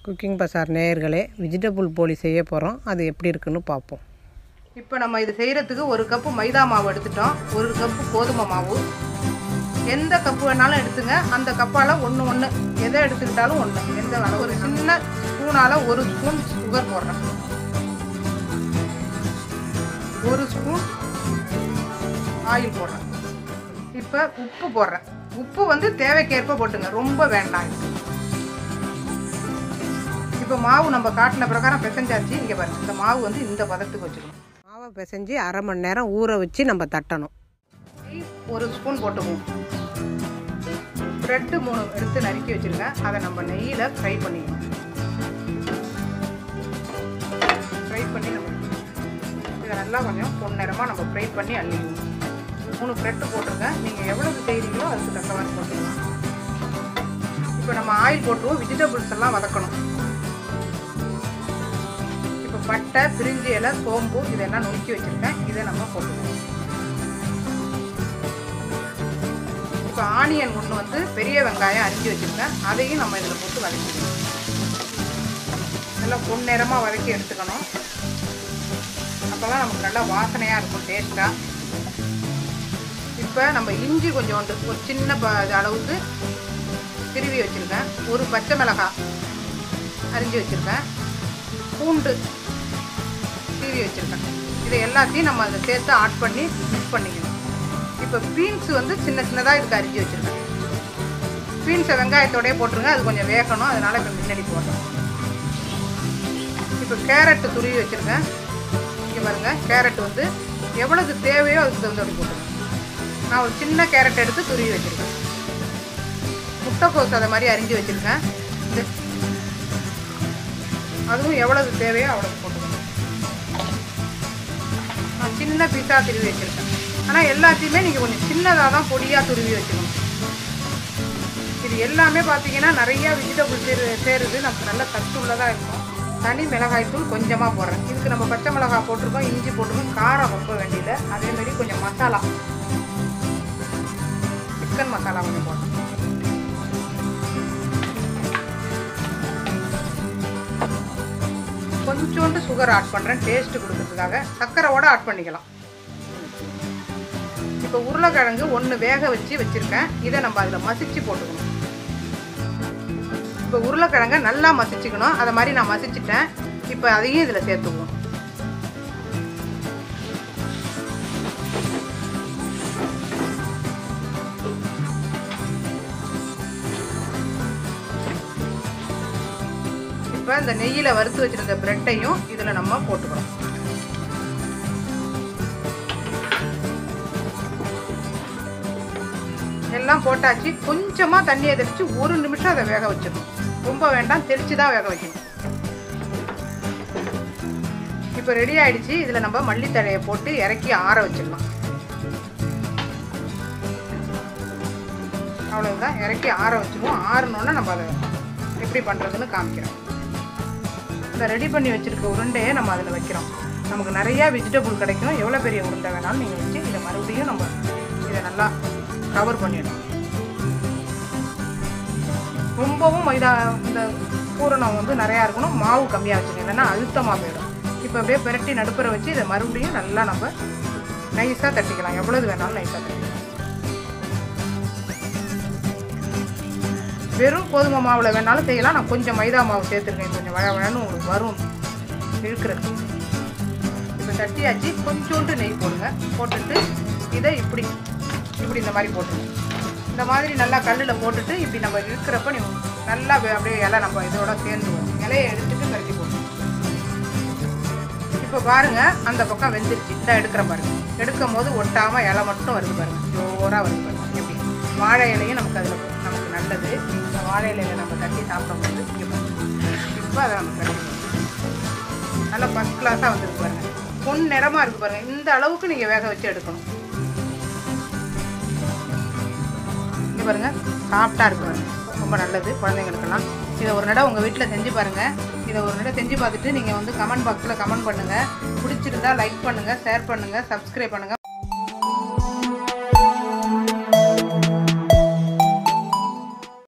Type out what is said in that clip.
Cooking பசார் நேயர்களே, vegetable போலி செய்ய போகிறோம். அது எப்படி இருக்குன்னு பார்ப்போம். இப்போ நம்ம இது செய்கிறதுக்கு 1 கப்பு மைதா மாவு எடுத்துட்டோம். 1 கப்பு கோதுமை மாவு. எந்த கப்பு வேணாலும் எடுத்துங்க. அந்த கப்பால் ஒன்று எதை எடுத்துக்கிட்டாலும் ஒன்று. எந்த அளவு ஒரு சின்ன ஸ்பூனால் 1 ஸ்பூன் சுகர் போடுறேன். 1 ஸ்பூன் ஆயில் போடுறேன். இப்போ உப்பு போடுறேன். உப்பு வந்து தேவைக்கேற்ப போட்டுங்க, ரொம்ப வேண்டாம். இப்போ மாவு நம்ம காட்டின பிரகாரம் பிசைஞ்சாச்சு. இங்கே பாருங்கள், இந்த மாவு வந்து இந்த பதத்துக்கு வச்சுக்கணும். மாவை பிசைஞ்சு அரை மணி நேரம் ஊற வச்சு நம்ம தட்டணும். 1 ஸ்பூன் போட்டுக்குவோம். ப்ரெட்டு 3 எடுத்து நறுக்கி வச்சுருக்கேன். அதை நம்ம நெய்யில் ஃப்ரை பண்ணிக்கணும். ஃப்ரை பண்ணி நம்ம இதை நல்லா கொஞ்சம் பொன்னிறமாக நம்ம ஃப்ரை பண்ணி அள்ளிடுவோம். 3 ப்ரெட்டு போட்டிருக்கேன். நீங்கள் எவ்வளவு செய்கிறீங்களோ அதுக்கு தக்க மாதிரி போட்டுக்கலாம். இப்போ நம்ம ஆயில் போட்டுருவோம். வெஜிடபிள்ஸ் எல்லாம் வதக்கணும். இப்போ பட்டை, பிரிஞ்சி இலை, சோம்பு இதெல்லாம் நுணுக்கி வச்சுருக்கேன். இதை நம்ம போட்டுருவோம். இப்போ ஆனியன் ஒன்று வந்து பெரிய வெங்காயம் அரிஞ்சு வச்சுருக்கேன். அதையும் நம்ம இதில் போட்டு வதக்கிக்கணும். நல்லா பொன்னிறமாக வதக்கி எடுத்துக்கணும். அப்போ தான் நமக்கு நல்லா வாசனையாக இருக்கும், டேஸ்ட்டாக. இப்போ நம்ம இஞ்சி கொஞ்சோண்டு ஒரு சின்ன அளவுக்கு திருவி வச்சுருக்கேன். 1 பச்சை மிளகாய் அரிஞ்சு வச்சுருக்கேன். பூண்டு திருவி வச்சுருக்கேன். இதை எல்லாத்தையும் நம்ம அதை சேர்த்து ஆட் பண்ணி மிக்ஸ் பண்ணிக்கணும். இப்போ பீன்ஸ் வந்து சின்ன சின்னதாக இதுக்கு அரிஞ்சு வச்சுருக்கேன். பீன்ஸை வெங்காயத்தோடய போட்டுருங்க, அது கொஞ்சம் வேகணும். அதனால் இப்போ முன்னாடி போடுறேன். இப்போ கேரட்டு துருவி வச்சுருக்கேன். இங்கே பாருங்கள், கேரட் வந்து எவ்வளோக்கு தேவையோ அதுக்கு தகுந்தபடி போட்டுருங்க. நான் ஒரு சின்ன கேரட் எடுத்து துருவி வச்சுருக்கேன். முட்டைக்கோஸ் அதை மாதிரி அரிஞ்சு வச்சுருக்கேன். அதுவும் எவ்வளவு தேவையோ அவ்வளவு போட்டுக்கணும். நான் சின்ன பீஸாக துருவி வச்சுருக்கேன். ஆனால் எல்லாத்தையுமே நீங்கள் கொஞ்சம் சின்னதாக தான் பொடியாக துருவி வச்சுக்கணும். இது எல்லாமே பார்த்தீங்கன்னா நிறையா வெஜிடபிள் சேருது. நமக்கு நல்ல சத்து உள்ளதாக இருக்கும். தனி மிளகாய்த்தூள் கொஞ்சமாக போடுறேன். இதுக்கு நம்ம பச்சை மிளகாய் போட்டிருக்கோம், இஞ்சி போட்டிருக்கோம். காரம் ரொம்ப வேண்டியதில்லை. அதேமாரி கொஞ்சம் மசாலா, சிக்கன் மசாலா கொஞ்சம் போடுறேன். கொஞ்சோண்டு சுகர் ஆட் பண்ணுறேன், டேஸ்ட்டு கொடுக்கறதுக்காக. சர்க்கரையோடு ஆட் பண்ணிக்கலாம். இப்போ உருளைக்கிழங்கு 1 வேக வச்சுருக்கேன். இதை நம்ம அதில் மசிச்சு போட்டுக்கணும். இப்போ உருளைக்கிழங்கை நல்லா மசிச்சுக்கணும். அதை மாதிரி நான் மசிச்சுட்டேன். இப்போ அதையும் இதில் சேர்த்துக்குவோம். இப்போ இந்த நெய்யில் வறுத்து வச்சுருந்த ப்ரெட்டையும் இதில் நம்ம போட்டுக்கிறோம். எல்லாம் போட்டாச்சு. கொஞ்சமாக தண்ணியை தெளித்து 1 நிமிஷம் அதை வேக வச்சிடணும். ரொம்ப வேண்டாம், தெளித்து தான் வேக வைக்கணும். இப்போ ரெடி ஆகிடுச்சு. இதில் நம்ம மல்லித்தழையை போட்டு இறக்கி ஆற வச்சிடலாம். அவ்வளோதான், இறக்கி ஆற வச்சுருவோம். ஆறணுன்னா நம்ம அதை எப்படி பண்ணுறதுன்னு காமிக்கிறோம். இந்த ரெடி பண்ணி வச்சுருக்க உருண்டையை நம்ம அதில் வைக்கிறோம். நமக்கு நிறையா வெஜிடபிள் கிடைக்கும். எவ்வளோ பெரிய உருண்டை வேணாலும் நீங்கள் வச்சு இதை மறுபடியும் நம்ம இதை நல்லா கவர் பண்ணிடணும். ரொம்பவும் மைதா இந்த பூரணம் வந்து நிறையா இருக்கணும். மாவு கம்மியாக வச்சுக்கணும், இல்லைன்னா அழுத்தமாக போயிடும். இப்போ அப்படியே பிரட்டி நடுப்புற வச்சு இதை மறுபடியும் நல்லா நம்ம நைஸாக தட்டிக்கலாம். எவ்வளவு வேணாலும் நைஸாக தட்டிக்கலாம். வெறும் கோதுமை மாவில் வேணாலும் செய்யலாம். நான் கொஞ்சம் மைதா மாவு சேர்த்துருக்கேன். கொஞ்சம் வழன்னு உங்களுக்கு வரும் இழுக்கிறது. இப்போ தட்டியாச்சு. கொஞ்சோண்டு நெய் போடுங்க. போட்டுட்டு இதை இப்படி இந்த மாதிரி போட்டுருங்க. இந்த மாதிரி நல்லா கல்லில் போட்டுட்டு இப்படி நம்ம இழுக்கிறப்ப நல்லா அப்படியே இலை நம்ம இதோட சேர்ந்துவோம். இலையை எடுத்துட்டு கருக்கி போடுவோம். இப்போ பாருங்கள், அந்த பக்கம் வெந்துருச்சு. இந்த எடுக்கிற பாருங்கள். எடுக்கும் போது ஒட்டாமல் இலை மட்டும் வருது பாருங்கள். ஜோராக வருது பாருங்கள். எப்படி வாழை இலையும் நமக்கு அதில் நமக்கு நல்லது. இந்த வாழை இலையில் நம்ம தட்டி சாப்பிடும்போது இப்போ அதை நம்ம கட்டி நல்லா ஃபஸ்ட் கிளாஸாக வந்துருக்கு பாருங்கள். பொன் நிறமாக இருக்குது பாருங்கள். இந்த அளவுக்கு நீங்கள் வேக வச்சு எடுக்கணும். இங்கே பாருங்கள், சாஃப்டாக இருக்கு பாருங்கள். ரொம்ப நல்லது குழந்தைங்களுக்கெல்லாம். இதை ஒரு நடை உங்கள் வீட்டில் செஞ்சு பாருங்கள். இதை ஒரு நடை செஞ்சு பார்த்துட்டு நீங்கள் வந்து கமெண்ட் பாக்ஸில் கமெண்ட் பண்ணுங்கள். பிடிச்சிருந்தா லைக் பண்ணுங்கள், ஷேர் பண்ணுங்கள், சப்ஸ்கிரைப் பண்ணுங்கள்.